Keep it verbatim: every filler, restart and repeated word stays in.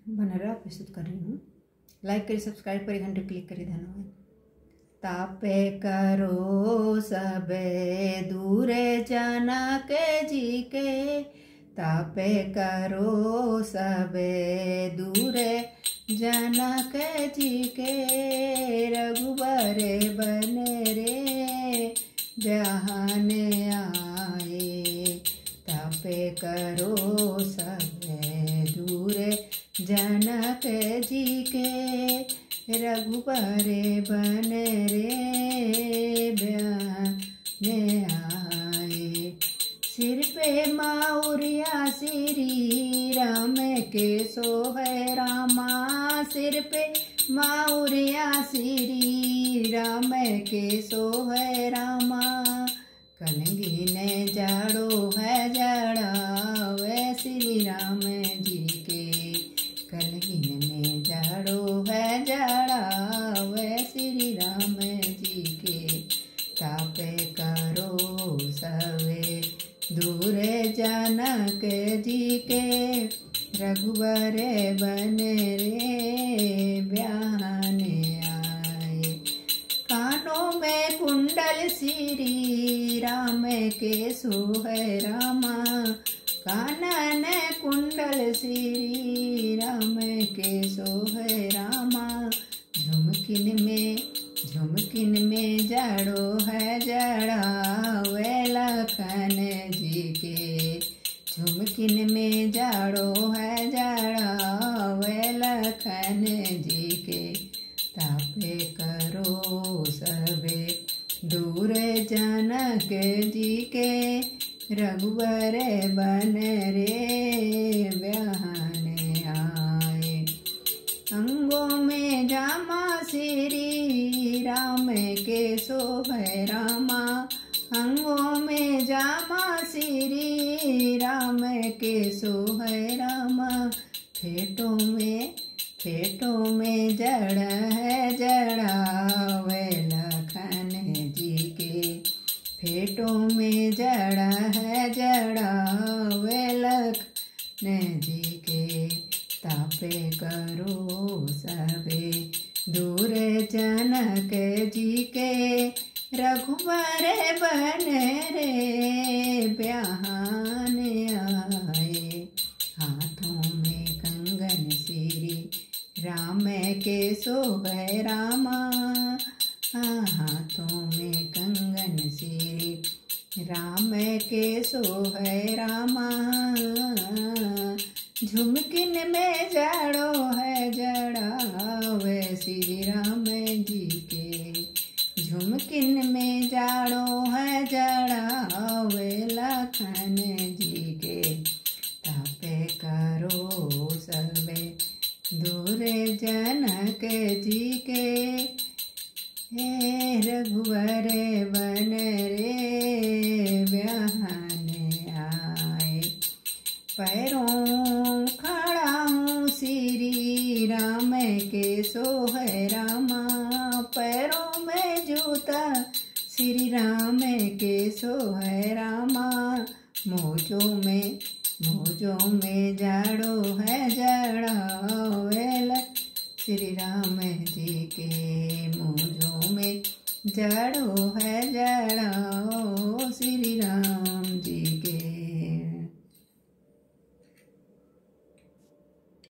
बनरा प्रस्तुत कर रही हूँ। लाइक करिए, सब्सक्राइब करिए, घंटे क्लिक करिए। धन्यवाद। तापे करो सबे दूरे जनक जी के, तापे करो सबे दूरे जनक जी के, रघुबर बन रे ब्याहने आए। तापे करो सबे दूरे जनक जी के, रघुबर बन रे ब्याहने आए। सिर पे माउरिया श्री राम के सोहे रामा, सिर पे माउरिया श्री राम के सोहे रामा। कलंगी ने जाड़ो है जड़ावे श्री राम जी के, कलंगी ने जाड़ो है जड़ावे श्री राम जी के। तापे करो सवे दूरे जनक जी के, रघुबर बन रे ब्याहने आए। कानों में कुंडल श्री राम के सोहे रामा, कानन कुंडल श्री राम के सोहे रामा। झुमकिन में झुमकिन में जड़ो है जड़ावे लखन जी के, झुमकिन में जड़ो है जड़ावे लखन जी के। तापे करो सबे दूरे जनक जी के, रघुबर बन रे ब्याहने आए। अंगों में जामा श्री राम के सोहे रामा, अंगों में जामा श्री राम के सोहे रामा। फेटों में फेटों में जड़ है जड़ावे लखन जी के, फेटों में जड़ है जड़ावे लखन जी के। तापे करो सबे दूरे जनक जी के, रघुबर बन रे ब्याहने आए। हाथों में कंगन श्री राम के सोहे रामा, हाथों में कंगन श्री राम के सोहे रामा। झुमकिन में जड़ो है जड़ावे श्री राम जी के, झुमकिन में जड़ो है जड़ावे लखन जी के। तापे करो सबे दूरे जनक जी के, हे रघुवर बन रे ब्याहने आए। पैरों खड़ा हूँ श्री राम के सोहे रामा, पैरों में जूता श्री राम के सोहे रामा। मोजों में मोजों में जड़ो है जड़ावे श्री राम जी के, मोजों में जड़ो है जड़